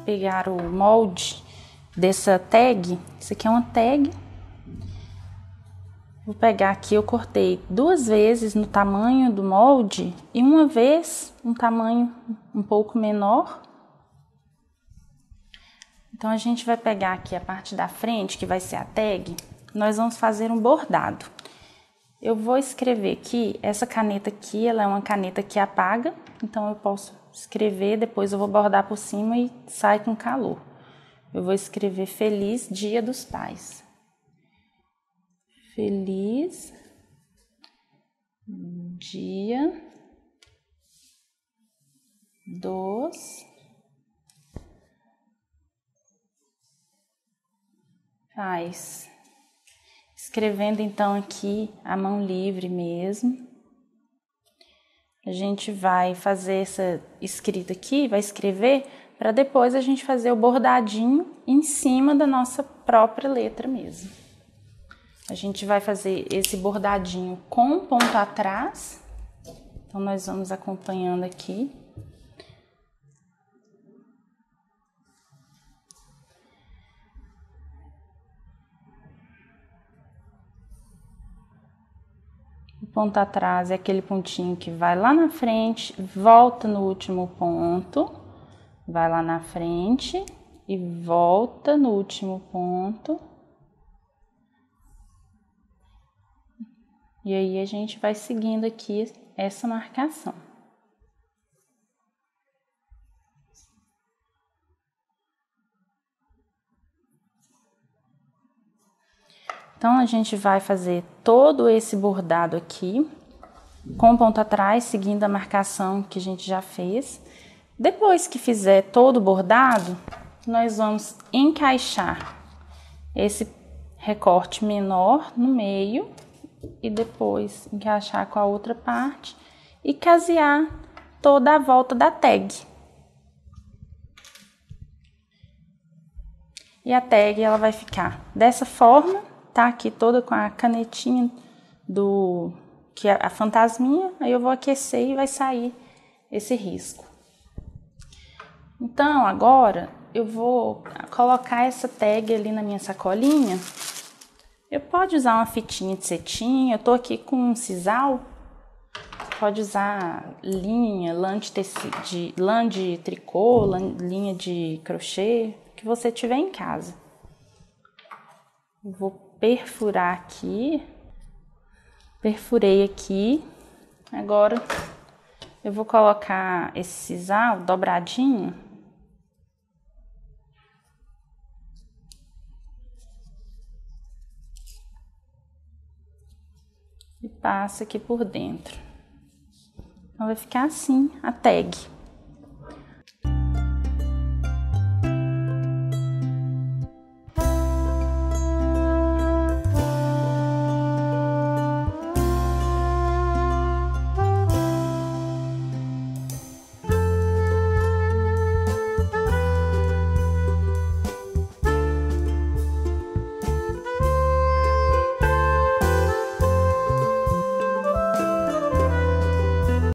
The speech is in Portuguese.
pegar o molde dessa tag. Isso aqui é uma tag. Vou pegar aqui, eu cortei 2 vezes no tamanho do molde e uma vez um tamanho um pouco menor. Então, a gente vai pegar aqui a parte da frente, que vai ser a tag, nós vamos fazer um bordado. Eu vou escrever aqui, essa caneta aqui, ela é uma caneta que apaga, então eu posso escrever, depois eu vou bordar por cima e sai com calor. Eu vou escrever Feliz Dia dos Pais. Feliz Dia dos Pais. Escrevendo então aqui a mão livre mesmo. A gente vai fazer essa escrita aqui, vai escrever, para depois a gente fazer o bordadinho em cima da nossa própria letra mesmo. A gente vai fazer esse bordadinho com ponto atrás. Então, nós vamos acompanhando aqui. O ponto atrás é aquele pontinho que vai lá na frente, volta no último ponto, vai lá na frente e volta no último ponto. E aí, a gente vai seguindo aqui essa marcação. Então, a gente vai fazer todo esse bordado aqui, com ponto atrás, seguindo a marcação que a gente já fez. Depois que fizer todo o bordado, nós vamos encaixar esse recorte menor no meio e depois encaixar com a outra parte e casear toda a volta da tag. E a tag, ela vai ficar dessa forma, tá? Aqui toda com a canetinha que é a fantasminha, aí eu vou aquecer e vai sair esse risco. Então, agora eu vou colocar essa tag ali na minha sacolinha. Eu pode usar uma fitinha de cetim, eu tô aqui com um sisal. Pode usar linha, lã de tricô, linha de crochê, que você tiver em casa. Eu vou perfurar aqui. Perfurei aqui. Agora eu vou colocar esse sisal dobradinho. E passa aqui por dentro. Então, vai ficar assim a tag.